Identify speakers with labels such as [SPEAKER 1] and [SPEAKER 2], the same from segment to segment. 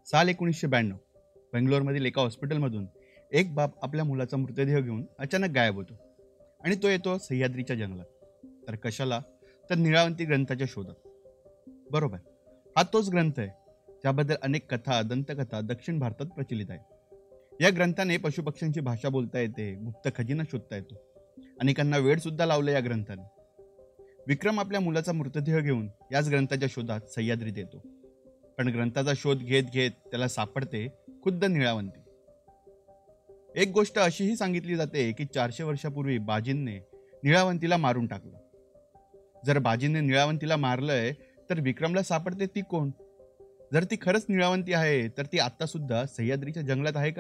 [SPEAKER 1] साल 1992 बेंगलोरमधील एका हॉस्पिटलमधून एक बाप आपल्या मुलाचा मृतदेह घेऊन अचानक गायब होतो आणि तो येतो सह्याद्रीच्या जंगलात. तर कशाला? तर निळावंती ग्रंथाच्या शोधात. बरोबर, हा तोच ग्रंथ आहे ज्याबद्दल अनेक कथा दंतकथा दक्षिण भारतात प्रचलित आहे. या ग्रंथाने पशुपक्ष्यांची भाषा बोलता येते, गुप्त खजिना शोधता येतो. अनेकांना वेळ सुद्धा लावला या ग्रंथाने. विक्रम आपल्या मुलाचा मृतदेह घेऊन याच ग्रंथाच्या शोधात सह्याद्रीत येतो. पण ग्रंथाचा शोध घेत घेत त्याला सापडते खुद्द निळावंती. एक गोष्ट अशीही सांगितली जाते की 400 वर्षापूर्वी बाजींनी निळावंतीला मारून टाकलं. जर बाजींनी निळावंतीला मारलंय तर विक्रमला सापडते ती कोण? जर ती खरंच निळावंती आहे तर ती आता सुद्धा सह्याद्रीच्या जंगलात आहे का?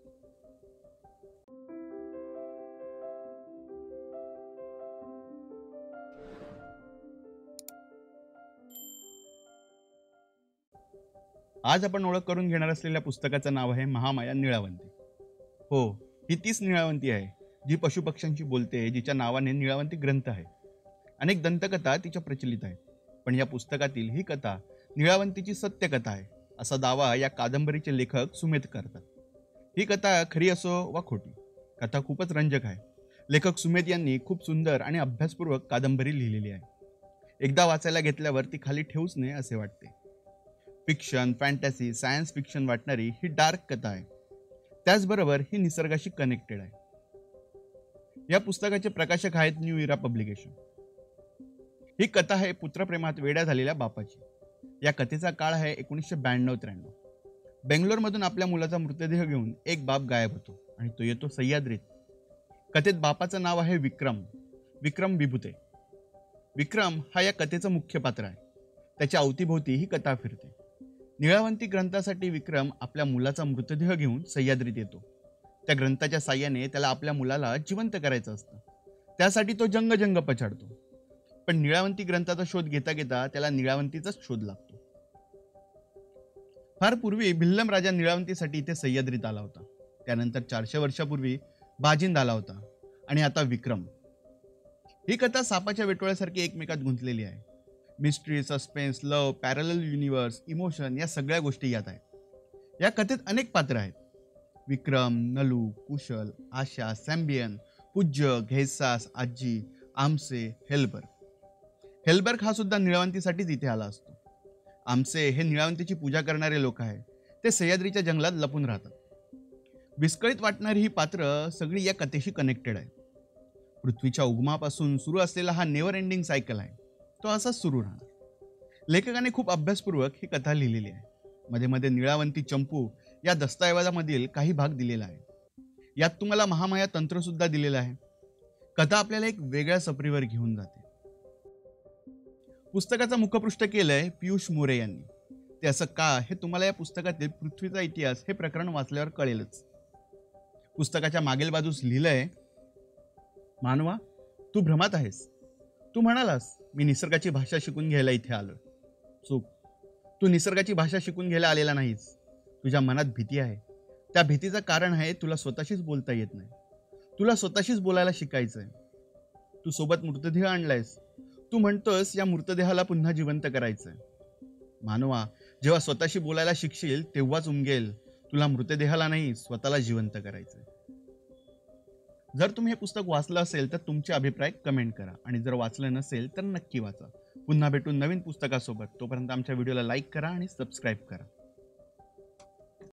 [SPEAKER 1] आज आपण ओळख करून घेणार असलेल्या पुस्तकाचं नाव आहे महामाया निळावंती. हो, ही तीच निळावंती आहे जी पशुपक्ष्यांशी बोलते, जिच्या नावाने निळावंती ग्रंथ आहे. अनेक दंतकथा तिच्या प्रचलित आहेत. पण या पुस्तकातील ही कथा निळावंतीची सत्य कथा आहे असा दावा या कादंबरीचे लेखक सुमेध करतात. ही कथा खरी असो वा खोटी, कथा खूपच रंजक आहे. लेखक सुमेध यांनी खूप सुंदर आणि अभ्यासपूर्वक कादंबरी लिहिलेली आहे. एकदा वाचायला घेतल्यावर ती खाली ठेवूच नये असे वाटते. फिक्शन, फॅन्टॅसी, सायन्स फिक्शन वाटणारी ही डार्क कथा आहे. त्याचबरोबर ही निसर्गाशी कनेक्टेड आहे. या पुस्तकाचे प्रकाशक आहेत न्यू इरा पब्लिकेशन. ही कथा आहे पुत्रप्रेमात वेड्या झालेल्या बापाची. या कथेचा काळ आहे 1992-93. बेंगलोरमधून आपल्या मुलाचा मृतदेह घेऊन एक बाप गायब होतो आणि तो येतो सह्याद्रीत. कथेत बापाचं नाव आहे विक्रम. विक्रम विभुते. विक्रम हा या कथेचं मुख्य पात्र आहे. त्याच्या अवतीभोवती ही कथा फिरते. निळावंती ग्रंथासाठी विक्रम आपल्या मुलाचा मृतदेह घेऊन सह्याद्रीत येतो. त्या ग्रंथाच्या साह्याने त्याला आपल्या मुलाला जिवंत करायचं असतं. त्यासाठी तो जंग पछाडतो. पण निळावंती ग्रंथाचा शोध घेता घेता त्याला निळावंतीचाच शोध लागतो. फार पूर्वी भिल्लम राजा निळावंतीसाठी इथे सह्याद्रीत आला होता. त्यानंतर 400 वर्षापूर्वी बाजिंद आला होता आणि आता विक्रम. ही कथा सापाच्या वेटोळ्यासारखी एकमेकात गुंतलेली आहे. Mystery, suspense, love, parallel universe, emotion या सगळ्या गोष्टी यात आहेत. या कथेत अनेक पात्र आहेत. विक्रम, नलू, कुशल, आशा, सॅम्बियन, पूज्य, घैसास, आजी, आमसे, हेल्बर्ग. हेल्बर्ग हा सुद्धा निळावंतीसाठीच इथे आला असतो. आमसे हे निळावंतीची पूजा करणारे लोक आहेत. ते सह्याद्रीच्या जंगलात लपून राहतात. विस्कळीत वाटणारी ही पात्र सगळी या कथेशी कनेक्टेड आहे. पृथ्वीच्या उगमापासून सुरू असलेला हा नेव्हर एंडिंग सायकल आहे. तो असाच सुरू राहणार. लेखकाने खूप अभ्यासपूर्वक ही कथा लिहिलेली आहे. मध्ये मध्ये निळावंती चंपू या दस्तऐवजामधील काही भाग दिलेला आहे. यात तुम्हाला महामाया तंत्र सुद्धा दिलेलं आहे. कथा आपल्याला एक वेगळ्या सफरीवर घेऊन जाते. पुस्तकाचं मुखपृष्ठ केलंय पियुष मोरे यांनी. ते असं का, हे तुम्हाला या पुस्तकातील पृथ्वीचा इतिहास हे प्रकरण वाचल्यावर कळेलच. पुस्तकाच्या मागील बाजूस लिहिलंय, मानवा, तू भ्रमात आहेस. तू म्हणालास मी निसर्गाची भाषा शिकून घ्यायला इथे आलोय. चूक. तू निसर्गाची भाषा शिकून घ्यायला आलेला नाहीस. तुझ्या मनात भीती आहे. त्या भीतीचं कारण आहे तुला स्वतःशीच बोलता येत नाही. तुला स्वतःशीच बोलायला शिकायचंय. तू सोबत मृतदेह आणलायस. तू म्हणतोस या मृतदेहाला पुन्हा जिवंत करायचंय. मानवा, जेव्हा स्वतःशी बोलायला शिकशील तेव्हाच उमगेल तुला मृतदेहाला नाही, स्वतःला जिवंत करायचंय. जर तुम्ही हे पुस्तक वाचलं असेल तर तुमचे अभिप्राय कमेंट करा आणि जर वाचलं नसेल तर नक्की वाचा. पुन्हा भेटून नवीन पुस्तकासोबत. तोपर्यंत आमच्या व्हिडिओला लाईक करा आणि सबस्क्राईब करा.